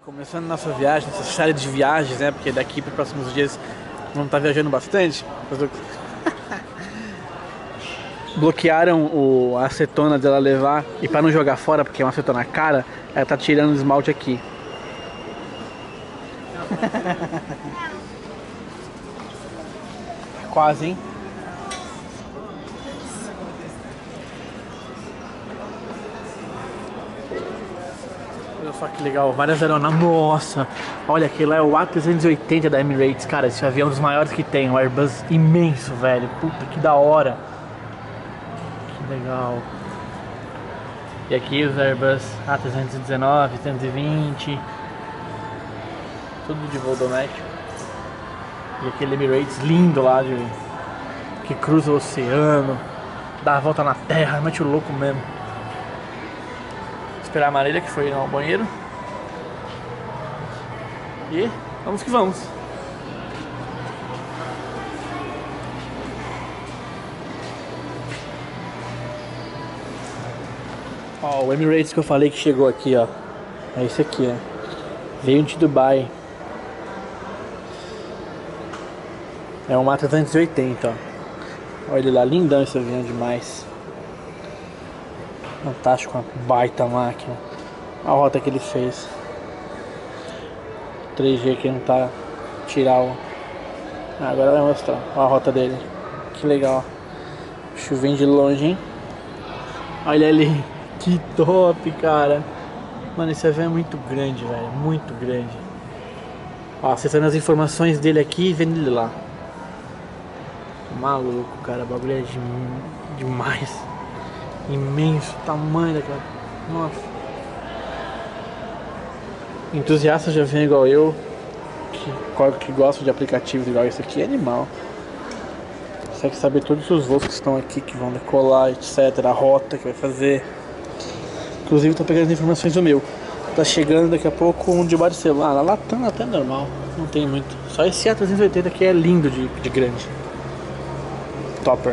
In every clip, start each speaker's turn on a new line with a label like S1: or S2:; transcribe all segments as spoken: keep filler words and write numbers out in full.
S1: Começando nossa viagem, nossa série de viagens, né? Porque daqui para os próximos dias vamos estar viajando bastante. Bloquearam o, a acetona dela levar e para não jogar fora, porque é uma acetona cara, ela tá tirando o esmalte aqui. Quase, hein? Olha só que legal, várias aeronaves. Nossa, olha, aquele lá é o A trezentos e oitenta da Emirates, cara. Esse avião é um dos maiores que tem, um Airbus imenso, velho. Puta, que da hora. Que legal. E aqui os Airbus A trezentos e dezenove, trezentos e vinte. Tudo de voo doméstico. E aquele Emirates lindo lá, de, que cruza o oceano, dá a volta na terra, mete o louco mesmo. Esperar a Marília, que foi ir ao banheiro. E vamos que vamos. Ó, o Emirates que eu falei que chegou aqui, ó. É esse aqui, ó. Veio de Dubai. É um A trezentos e oitenta, ó. Olha ele lá, lindão esse avião demais. Fantástico, uma baita máquina. Olha a rota que ele fez. três G que não tá tirar o... Ah, agora vai mostrar. Olha a rota dele. Que legal. Chovendo de longe, hein? Olha ali. Que top, cara. Mano, esse avião é muito grande, velho. Muito grande. Ó, acessando as informações dele aqui e vendo ele lá. Maluco, cara. O bagulho é de... demais. Imenso tamanho daquela. Nossa. Entusiasta de avião igual eu, que, que gosta de aplicativos igual esse aqui, é animal. Consegue saber todos os voos que estão aqui, que vão decolar, etcétera. A rota que vai fazer. Inclusive tô pegando as informações do meu. Tá chegando daqui a pouco um de Barcelona. Lá tá até normal, não tem muito. Só esse A trezentos e oitenta que é lindo de, de grande. Topper.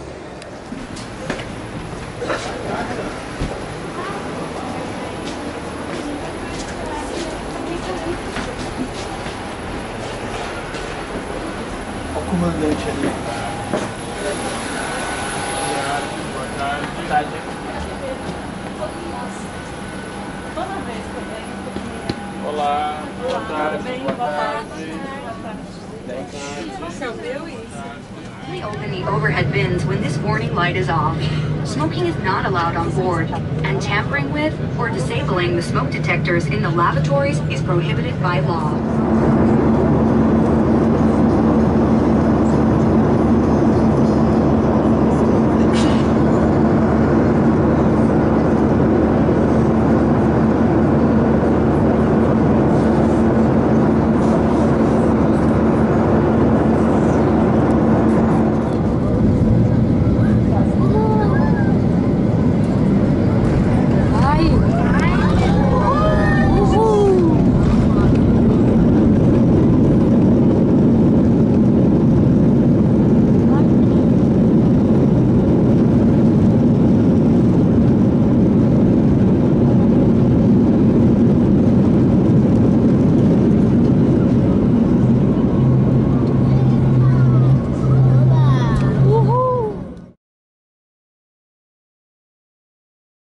S1: Olha o comandante ali. Boa tarde. Boa tarde. Olá, boa tarde. Boa tarde.
S2: Você ouviu isso? Only open the overhead bins when this warning light is off. Smoking is not allowed on board, and tampering with or disabling the smoke detectors in the lavatories is prohibited by law.